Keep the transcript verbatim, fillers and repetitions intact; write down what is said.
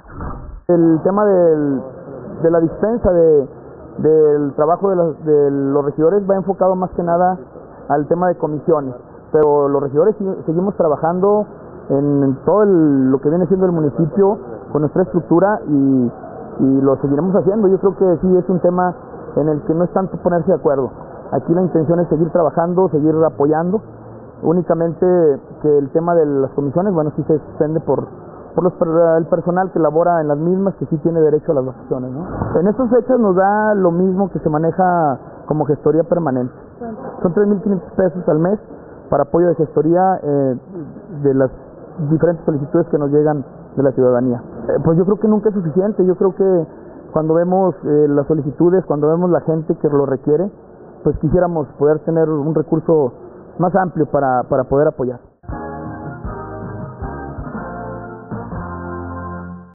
El tema del, de la dispensa de, del trabajo de, las, de los regidores va enfocado más que nada al tema de comisiones, pero los regidores seguimos trabajando en, en todo el, lo que viene siendo el municipio con nuestra estructura y, y lo seguiremos haciendo. Yo creo que sí es un tema en el que no es tanto ponerse de acuerdo. Aquí la intención es seguir trabajando, seguir apoyando, únicamente que el tema de las comisiones, bueno, sí se extiende por, por los, el personal que labora en las mismas, que sí tiene derecho a las vacaciones, ¿no? En estas fechas nos da lo mismo que se maneja como gestoría permanente. Son tres mil quinientos pesos al mes para apoyo de gestoría eh, de las diferentes solicitudes que nos llegan de la ciudadanía. Eh, pues yo creo que nunca es suficiente. Yo creo que cuando vemos eh, las solicitudes, cuando vemos la gente que lo requiere, pues quisiéramos poder tener un recurso más amplio para, para poder apoyar.